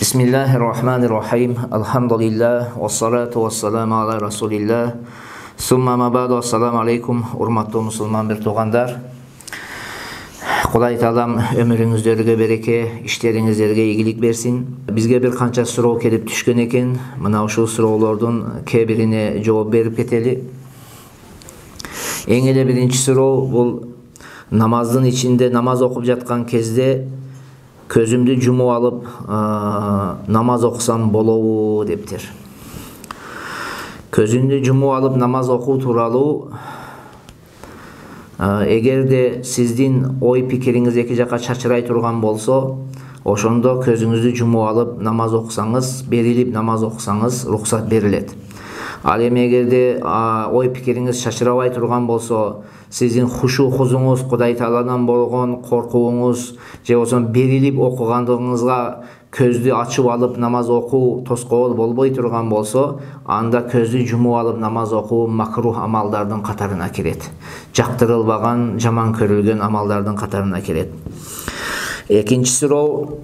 Bismillahirrahmanirrahim. Elhamdülillah. Ve salatu ve selamu ala Resulillah. Summa ma ba'du. Assalamu alaikum. Urmatlı Müslüman bir tuğandar. Құдай Тағалам өміріңіздерге береке, işlerinizlerге игілік берсин. Бізге bir qancha суроо келип түшкөн экен. Мына ушул суроолордун кээ бирине жооп берип кетели. Эң эле биринчи суроо бул намаздын ичинде намаз окуп жаткан кезде көзүмдү жумуп алып намаз окусам болобу дептир. Көзүңдү жумуп алып намаз окуу тууралуу эгерде сиздин ой пикириңиз эки жакка чачырай турган болсо, ошондо көзүңүздү жумуп алып намаз окусаңыз, берилип намаз окусаңыз рухсат берилет. Ал эми эгерде ой пикириңиз чачырабай турган болсо, сиздин хушу-хузуңуз, Кудай Тааладан болгон коркууңуз же болсо берилип окугандыгыңызга көздү ачып алып намаз окуу тоскоол болбой турган болсо, анда көздү жумуп алып намаз окуу макрух амалдардын катарына кирет. Жактырылбаган, жаман көрүлгөн амалдардын катарына кирет. Экинчи суроо,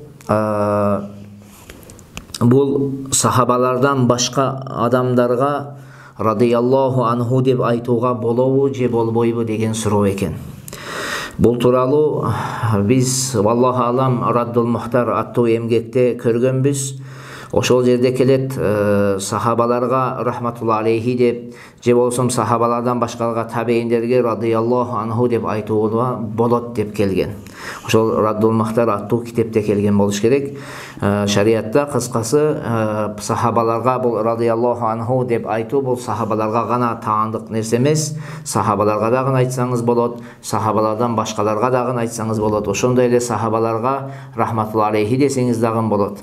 бул сахабалардан башка адамдарга радияллаху анху деп айтууга болобу же болбойбу деген суроо экен. Бул тууралуу биз Аллах алам Раддул Мухтар аттуу эмгекте көргөнбүз. Ошол жерде келет сахабаларга рахматулла алейхи деп же болсом сахабалардан башкаларга табейиндерге радияллаху анху деп айтууга болот деп келген. Ошол Раддул Мухтар аттуу китепте келген болуш керек. Шариатта кыскасы сахабаларга бул радияллаху анху деп айтуу бул сахабаларга гана таандык нерсе эмес, сахабаларга дагы айтсаңыз болот, сахабалардан башкаларга дагы айтсаңыз болот. Ошондой эле сахабаларга рахматулла алейхи десеңиз дагы болот.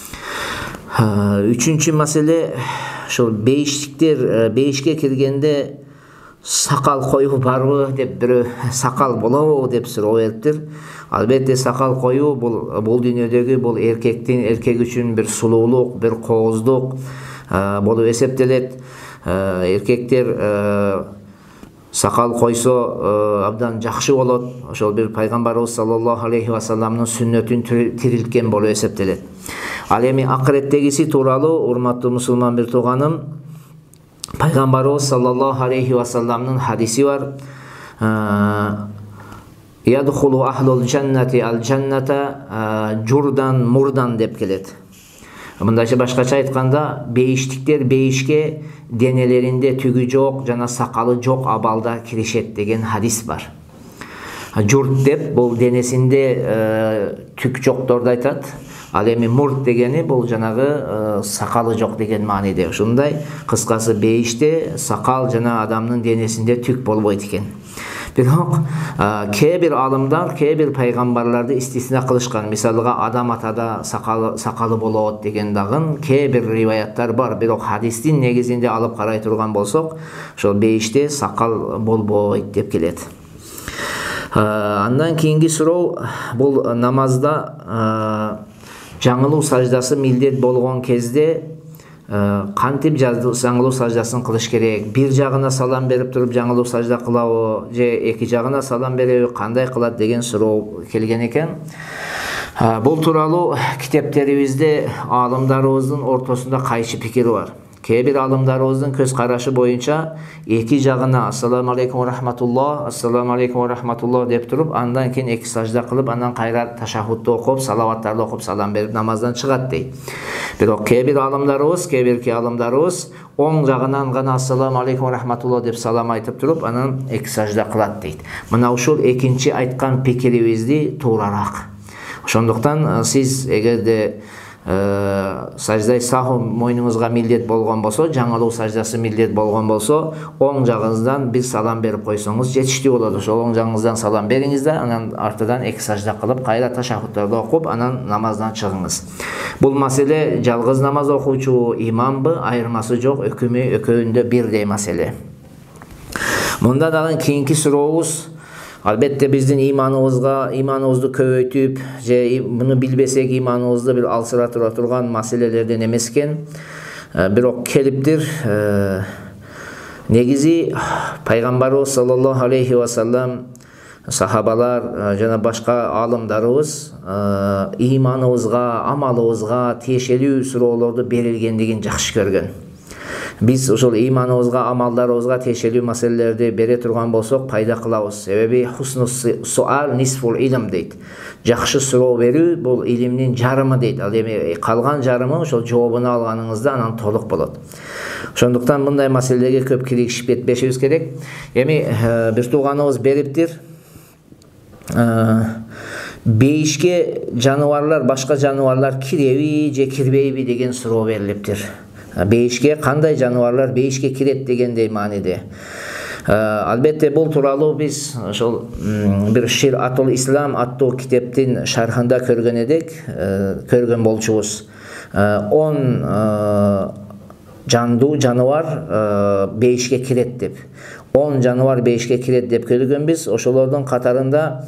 Үчүнчү маселе, ошол бейишке киргенде сакал коюу барбы деп бирөө сакал болобу деп суроо бериптир. Албетте сакал коюу бул дүйнөдөгү бул эркек үчүн бир сулуулук, бир кооздук болуп эсептелет. Эркектер сакал койсо абдан жакшы болот. Ошол бир пайгамбарыбыз саллаллаху алейхи ва салламдын сүннөтүн тирилткен болуп эсептелет. Ал эми акыреттегиси тууралуу урматтуу мусулман бир тууганым, пайгамбарыбыз саллаллаху алейхи ва салламдын хадиси бар. Ядхулу ахлул джаннати ал джанната журдан мурдан деп келет. Мындайча башкача айтканда, бейиштиктер бейишке денелеринде түгү жок жана сакалы жок абалда киришет деген хадис бар. Журт деп бул денесинде түк жокторду айтат. Ал эми мурт дегени бул жанагы сакалы жок деген мааниде. Ушундай кыскасы бейиште сакал жана адамдын денесинде түк болбойт экен. Бирок кээ бир алымдар, кээ бир пайгамбарларды истисна кылышкан. Мисалга Адам атада сакалы болот деген дагы кээ бир риваяттар бар. Бирок хадистин негизинде алып карай турган болсок, ошол бейиште сакал болбойт деп келет. Андан кийинки суроо, бул намазда жаңылуу саждасы милдет болгон кезде кантип жаңылуу саждасын кылыш керек? Бир жагына салам берип туруп жаңылуу сажда кылабы же эки жагына салам береби, кандай кылат деген суроо келген экен. Бул тууралуу китептерибизде аалымдарыбыздын ортосунда кайшы пикир бар. Кээ бир аалымдарыбыздын көз карашы боюнча эки жагына ассаламу алейкум ва рахматуллах, ассаламу алейкум ва рахматуллах деп туруп, андан кийин эки сажда кылып, андан кайра ташаххудду окуп, салаваттарды окуп салам берип намаздан чыгат дейт. Бирок кээ бир аалымдарыбыз оң жагынан гана ассаламу алейкум ва рахматуллах деп салам айтып туруп, анан эки сажда кылат дейт. Мына ушул экинчи айткан пикирибизди туурараак. Ошондуктан сиз эгерде саждай саху мойнуңузга милдет болгон болсо, жаңылуу саждасы милдет болгон болсо, оң жагыңыздан бир салам берип койсоңуз жетиштүү болот. Ошол оң жагыңыздан салам бериңиз да, анан артынан эки сажда кылып, кайра ташаххудтарды окуп, анан намаздан чыгыңыз. Бул маселе жалгыз намаз окуучу имамбы, айырмасы жок, экөөндө бирдей маселе. Мында дагы кийинки сурообуз, албетте биздин иманыбызды көбөйтүп же муну билбесек иманыбызды бир алсыратыра турган маселелерден эмес экен. Бирок келиптир. Негизи пайгамбарыбыз саллаллаху алейхи ва саллам сахабалар жана башка аалымдарыбыз ыйманыбызга, амалыбызга тиешелүү суроолорду берилгендигин жакшы көргөн. Биз ошол ыйманыбызга, амалдарыбызга тиешелүү маселелерди бере турган болсок пайда кылабыз. Себеби хусну суал нисфул илм дейт. Жакшы суроо берүү бул илимдин жарымы дейт. Ал эми калган жарымы ошол жообуну алганыңызда анан толук болот. Ошондуктан мындай маселелерге көп киришип кетпешибиз керек. Эми бир тууганыбыз бериптир. Бейишке жаныбарлар, башка жаныбарлар киреби же кирбейби деген суроо берилиптир. Бейишке кандай жаныбарлар бейишке кирет дегендей мааниде. Албетте бул тууралуу биз ошол бир Ширатул Ислам аттуу китептин шархында көргөн едик, көргөн болчубуз. 10 жандуу жаныбар бейишке кирет деп. 10 жаныбар бейишке кирет деп көргөнбүз. Ошолордун катарында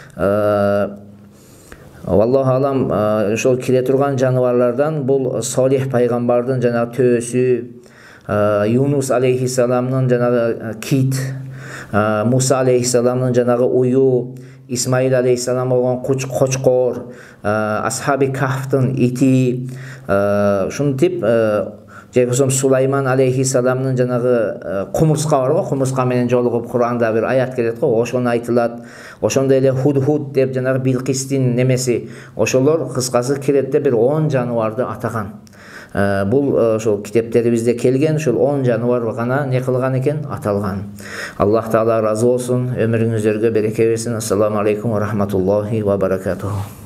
Аллах алам ошол кире турган жаныбарлардан бул Солих пайгамбардын жана төөсү, Юнус алейхиссаламдын жанагы кит, Муса алейхиссаламдын жанагы уyu, Исмаил алейхиссалам болгон кочкор, Асхаби Кахфтын ити, ушинтип Жекосом Сулайман алейхиссаламдын жанагы кумурска бар го, кумурска менен жолугуп Кур'анда бир аят келет го, ошону айтылат. Ошондой эле Худхуд деп жанагы Билкистин немеси, ошолор кыскасы кирет деп бир 10 жаныбарды атаган. Бул ошол китептерибизде келген, ошол 10 жаныбар гана не кылган экен, аталган. Аллах Таала разы болсун, өмүрүңүздөргө береке берсин. Ассаламу алейкум ва рахматуллахи ва баракатуху.